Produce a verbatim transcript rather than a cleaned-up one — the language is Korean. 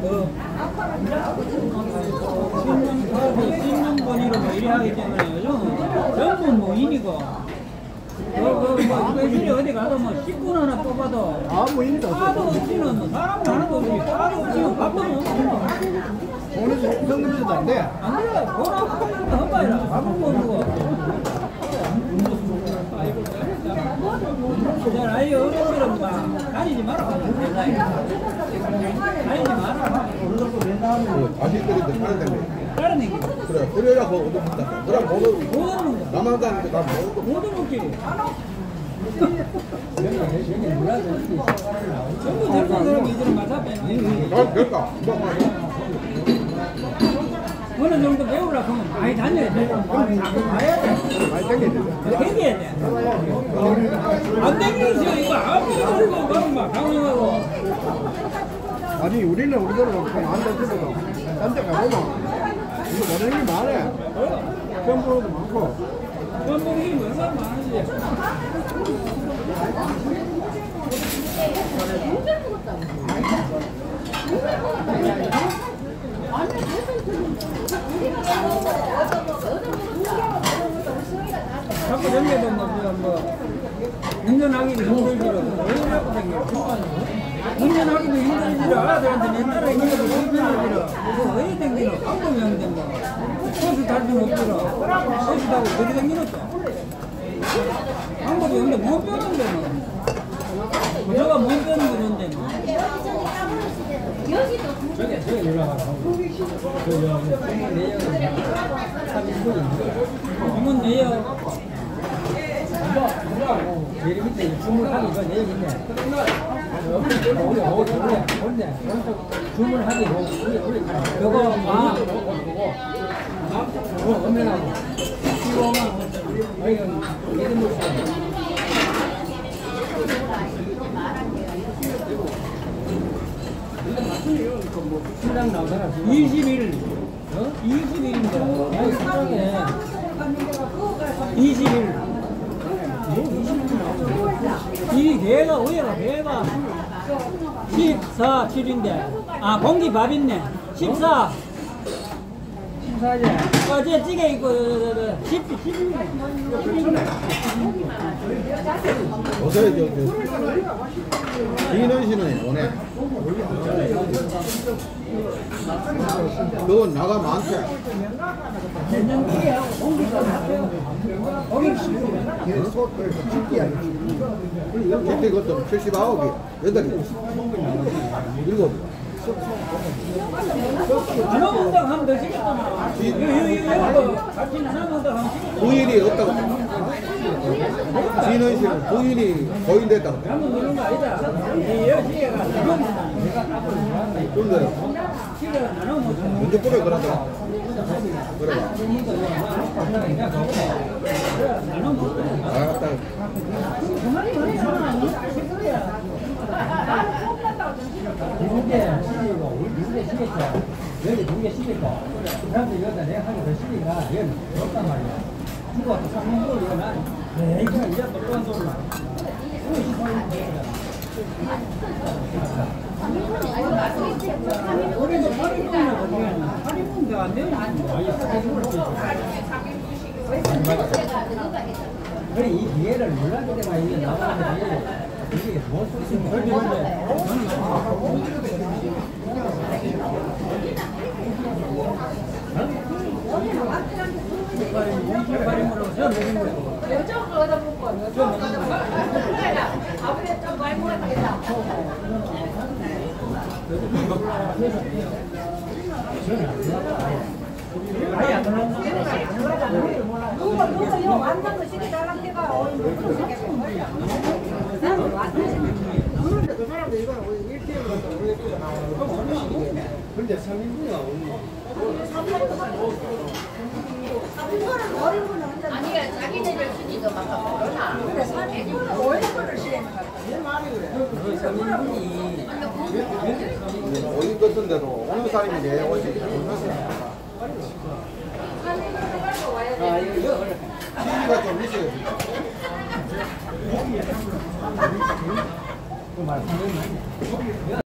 씹는 분이로 뭐 이래 하기 때문에 전부 무인이고 그그뭐 어디 가도 뭐 식군 하나 뽑아도 아무 의미도 없어. 파도 없이는 뭐 사람은 하나도 없지. 파도 없이는 밥도 못 먹어. 돈에서 성금도 안 돼. 안 돼. 돈 안 받고 있는 거 헛바이라. 밥은 못 먹어. 자, 아이 어른들은 막 다니지 마라. 다니지 마라. 아시들인데 사는 데네. 다른 얘기. 그래, 그래야 뭐 얻어먹는다. 그럼 못 얻어. 못 얻는 거. 나만 가는데 나 못 얻어. 못 얻는지. 전부 젊은 사람이 이들은 맞아 빼는 아, 그럴까? 어느 정도 배우려고 하면 많이 다녀야 돼. 가야 돼. 많이 땡겨야 돼. 댕겨야 돼. 안 댕기지 이거 아무리 그리고 가면 막 강령하고. 아니 우리는 우리대로 그냥 안 다치거든. 딴 데 가보면 이거 모르는 게 많아. 정보도 많고. 전복이 얼마나 많은지. 자꾸 댕겨도 뭐, 뭐, 운전하기도 힘들지로, 왜 자꾸 댕겨? 운전하기도 힘들지로, 아들한테 옛날에 힘들고 불편하지로, 뭐, 왜 댕기노? 방법이 없는데 뭐, 버스 탈 수는 없지로, 버스 타고 그리 댕기노 또. 방법이 없는데 못 배우는데 뭐. 저가 못 배우는 건데 뭐. 저게 저기 올라가서 주문 내역 내리 밑에 주문하기 그 내역 있네. 우리 오늘 오늘 주문하기 그거 아 그거 엄연하고 이거만 이거 이름 못 이십 일, 어? 이십 일인데, 아이, 사랑해. 이십 일. 이 개가, 위에가 개가 십사, 칠인데, 아, 공기 밥 있네. 십사. 십사지. 어제 찌개 있고, 십, 십이네. 어제 저, 저, 이인원 씨는 오네. 그건 나가 많대. 그때 그것도 칠십구이, 여덟이, 일곱. 하나 먹다가 하면 더 시켰잖아. 이거 같이 하나 먹다가 하면 시켰잖아. 부인이 없다고. 진원 씨는 부인이 고인됐다고. 한번 누른 거 아니다. 이 여시계가 근데 시계가 나눠 못 쳐. 먼저 뿌려 그러더라. 그래. 나눠 못 쳐. 아, 맞다. 그만이 많잖아. 이게 시리고 이게 시겠죠. 여기 두 개 시겠고. 그런데 여기다 내가 하고 더 시리가 여기 없단 말이야. 누가 또 삼만 걸 이거 난 네, 이거 이제 또 그런 소리 나. 우리도 팔 분이나 팔 분도 안 되는 그래 이 기회를 몰랐기 때문에 이게 나오는데 이게 못 쓰는 거야. 여자가 얻어 먹고 여자가 얻어 먹고 아무래도 좀 많이 먹었겠다. 누가 누가 이거 완전 거 시기 달라고 해봐. 그런데 그 사람들 이거는 우리 일대일로 갖다 우리가 뛰어 나오는 근데 삼인분이가 없는 아니야 자기네들 순위도 막 그러나. 근데 사람들은 오일분을 시키는 거야. 내 말이 그래. 어디 같은 데로 어느 사람이 내 옷이 아 이거 이거 시기가 좀 있어요. 그 말.